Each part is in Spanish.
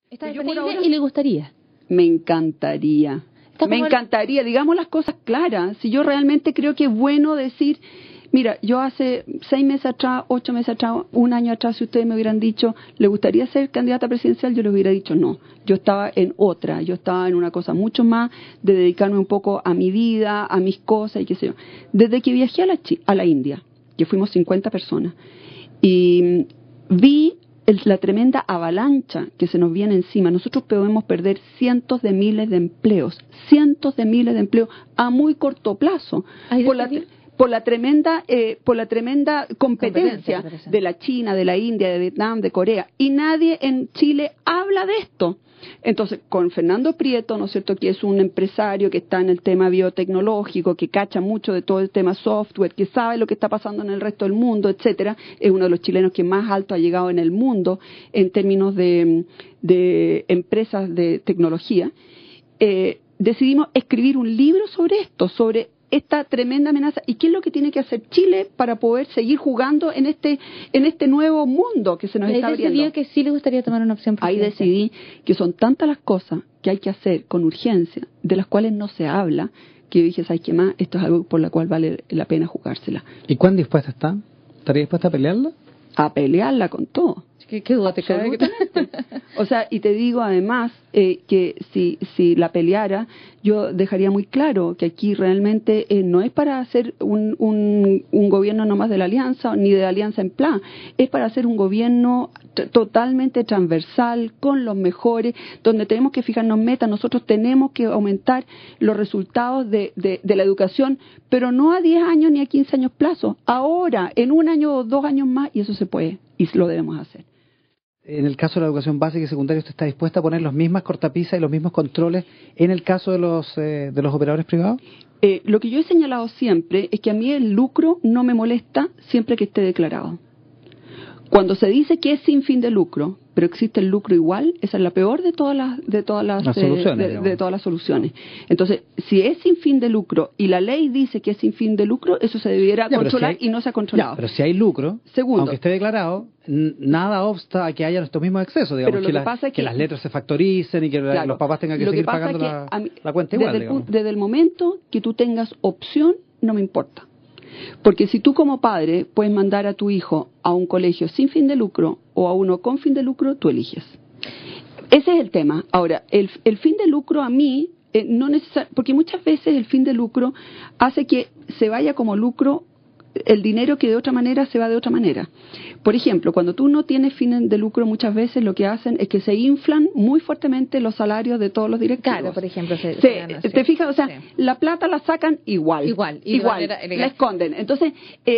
¿Está disponible y le gustaría? Me encantaría. Me encantaría, digamos las cosas claras. Si yo realmente creo que es bueno decir, mira, yo hace 6 meses atrás, 8 meses atrás, 1 año atrás, si ustedes me hubieran dicho, ¿le gustaría ser candidata presidencial? Yo les hubiera dicho no. Yo estaba en otra, yo estaba en una cosa mucho más de dedicarme un poco a mi vida, a mis cosas y qué sé yo. Desde que viajé a la India, que fuimos 50 personas, y vi la tremenda avalancha que se nos viene encima. Nosotros podemos perder cientos de miles de empleos a muy corto plazo por la tremenda competencia de la China, de la India, de Vietnam, de Corea, y nadie en Chile habla de esto. Entonces, con Fernando Prieto, ¿no es cierto?, que es un empresario que está en el tema biotecnológico, que cacha mucho de todo el tema software, que sabe lo que está pasando en el resto del mundo, etcétera, es uno de los chilenos que más alto ha llegado en el mundo en términos de empresas de tecnología. Decidimos escribir un libro sobre esto, sobre esta tremenda amenaza y qué es lo que tiene que hacer Chile para poder seguir jugando en este nuevo mundo que se nos está abriendo. Ahí decidió que sí le gustaría tomar una opción presidencial. Ahí decidí que son tantas las cosas que hay que hacer con urgencia, de las cuales no se habla, que yo dije, ¿sabes qué más? Esto es algo por la cual vale la pena jugársela. ¿Y cuán dispuesta está? ¿Estaría dispuesta a pelearla? A pelearla con todo. ¿Qué duda te cabe? O sea, y te digo además que si la peleara, yo dejaría muy claro que aquí realmente no es para hacer un gobierno nomás de la alianza, ni de la alianza en plan, es para hacer un gobierno totalmente transversal, con los mejores, donde tenemos que fijarnos metas. Nosotros tenemos que aumentar los resultados de la educación, pero no a 10 años ni a 15 años plazo, ahora, en 1 año o 2 años más, y eso se puede, y lo debemos hacer. En el caso de la educación básica y secundaria, ¿usted está dispuesta a poner las mismas cortapisas y los mismos controles en el caso de los operadores privados? Lo que yo he señalado siempre es que a mí el lucro no me molesta siempre que esté declarado. Cuando se dice que es sin fin de lucro, pero existe el lucro igual, esa es la peor de todas las soluciones. Entonces, si es sin fin de lucro y la ley dice que es sin fin de lucro, eso se debiera controlar y no se ha controlado. Pero si hay lucro, segundo, aunque esté declarado, nada obsta a que haya estos mismos excesos, digamos, que las letras se factoricen y que los papás tengan que seguir pagando la cuenta igual. Desde el momento que tú tengas opción, no me importa. Porque si tú como padre puedes mandar a tu hijo a un colegio sin fin de lucro o a uno con fin de lucro, tú eliges. Ese es el tema. Ahora, el fin de lucro a mí, no necesariamente, porque muchas veces el fin de lucro hace que se vaya como lucro el dinero que de otra manera se va de otra manera. Por ejemplo, cuando tú no tienes fin de lucro, muchas veces lo que hacen es que se inflan muy fuertemente los salarios de todos los directivos. Claro, por ejemplo. ¿Te fijas? O sea, la plata la sacan igual. La esconden. Entonces,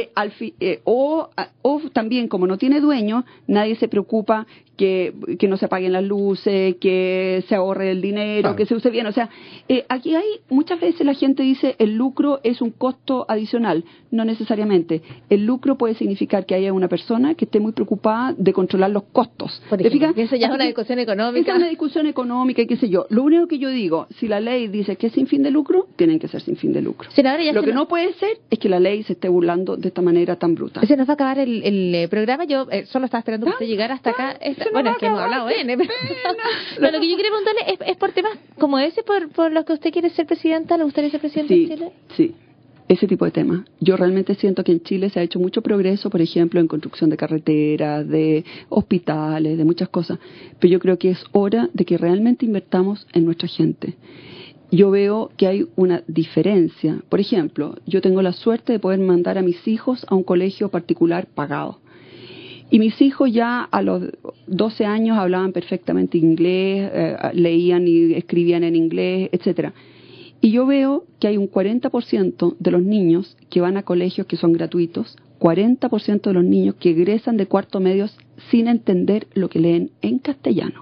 o también, como no tiene dueño, nadie se preocupa que no se apaguen las luces, que se ahorre el dinero, que se use bien. O sea, aquí hay, muchas veces la gente dice el lucro es un costo adicional. No necesariamente. El lucro puede significar que haya una persona que esté muy preocupada de controlar los costos. Por ejemplo, eso ya es una discusión económica. Es una discusión económica y qué sé yo. Lo único que yo digo, si la ley dice que es sin fin de lucro, tienen que ser sin fin de lucro. Lo que no puede ser es que la ley se esté burlando de esta manera tan brutal. Se nos va a acabar el programa. Yo solo estaba esperando que usted llegara hasta acá. Bueno, es que hemos hablado bien. Pero lo que yo quiero preguntarle es por temas como ese, por los que usted quiere ser presidenta. ¿Le gustaría ser presidenta de Chile? Sí. Ese tipo de temas. Yo realmente siento que en Chile se ha hecho mucho progreso, por ejemplo, en construcción de carreteras, de hospitales, de muchas cosas. Pero yo creo que es hora de que realmente invertamos en nuestra gente. Yo veo que hay una diferencia. Por ejemplo, yo tengo la suerte de poder mandar a mis hijos a un colegio particular pagado. Y mis hijos ya a los 12 años hablaban perfectamente inglés, leían y escribían en inglés, etcétera. Y yo veo que hay un 40% de los niños que van a colegios que son gratuitos, 40% de los niños que egresan de cuarto medio sin entender lo que leen en castellano.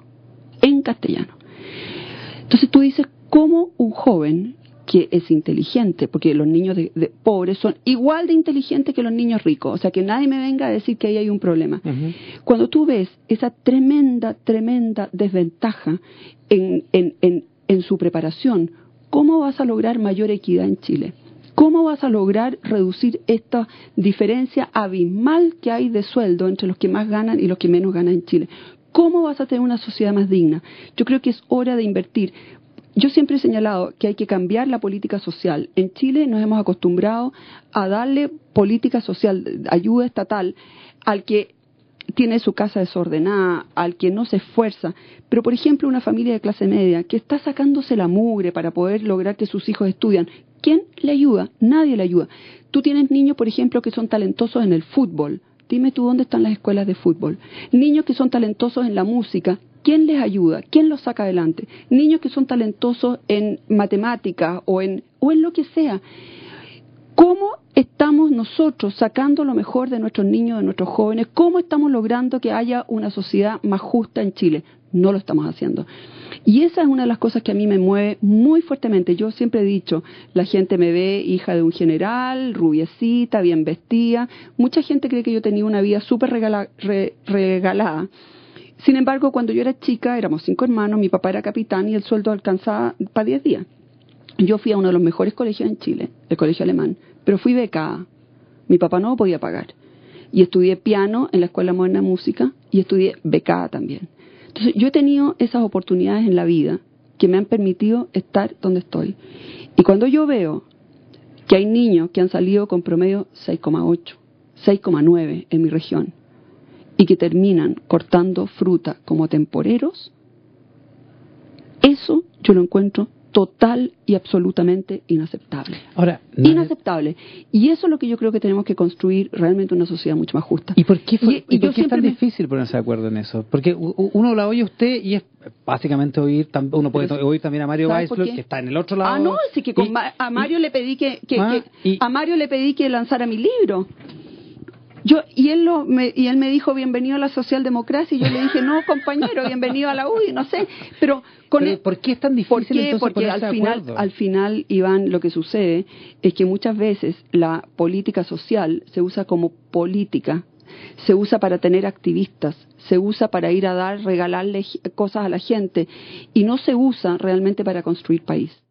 Entonces tú dices, ¿cómo un joven que es inteligente, porque los niños de pobres son igual de inteligentes que los niños ricos, o sea que nadie me venga a decir que ahí hay un problema. Cuando tú ves esa tremenda desventaja en su preparación, ¿cómo vas a lograr mayor equidad en Chile? ¿Cómo vas a lograr reducir esta diferencia abismal que hay de sueldo entre los que más ganan y los que menos ganan en Chile? ¿cómo vas a tener una sociedad más digna? Yo creo que es hora de invertir. Yo siempre he señalado que hay que cambiar la política social. En Chile nos hemos acostumbrado a darle política social, ayuda estatal, al que tiene su casa desordenada, al que no se esfuerza. Pero, por ejemplo, una familia de clase media que está sacándose la mugre para poder lograr que sus hijos estudian, ¿quién le ayuda? Nadie le ayuda. Tú tienes niños, por ejemplo, que son talentosos en el fútbol. Dime tú dónde están las escuelas de fútbol. Niños que son talentosos en la música. ¿Quién les ayuda? ¿Quién los saca adelante? Niños que son talentosos en matemáticas o en lo que sea. ¿Cómo estamos nosotros sacando lo mejor de nuestros niños, de nuestros jóvenes? ¿Cómo estamos logrando que haya una sociedad más justa en Chile? No lo estamos haciendo. Y esa es una de las cosas que a mí me mueve muy fuertemente. Yo siempre he dicho, la gente me ve hija de un general, rubiecita, bien vestida. Mucha gente cree que yo tenía una vida súper regalada. Sin embargo, cuando yo era chica, éramos 5 hermanos, mi papá era capitán y el sueldo alcanzaba para 10 días. Yo fui a uno de los mejores colegios en Chile, el colegio alemán, pero fui becada. Mi papá no lo podía pagar. Y estudié piano en la Escuela Moderna de Música y estudié becada también. Entonces, yo he tenido esas oportunidades en la vida que me han permitido estar donde estoy. Y cuando yo veo que hay niños que han salido con promedio 6,8, 6,9 en mi región, y que terminan cortando fruta como temporeros, eso yo lo encuentro total y absolutamente inaceptable. Ahora, inaceptable. Y eso es lo que yo creo que tenemos que construir realmente una sociedad mucho más justa. ¿Y por qué, ¿y por qué es tan difícil ponerse de acuerdo en eso? Porque uno la oye usted y es básicamente oír, uno puede oír también a Mario Weissflor, que está en el otro lado. Ah, no, sí que a Mario le pedí a Mario le pedí que lanzara mi libro. Y él me dijo bienvenido a la socialdemocracia y yo le dije no compañero, bienvenido a la UDI, no sé, pero ¿por qué es tan difícil entonces porque al final, Iván, lo que sucede es que muchas veces la política social se usa como política, se usa para tener activistas, se usa para ir a regalarle cosas a la gente y no se usa realmente para construir país.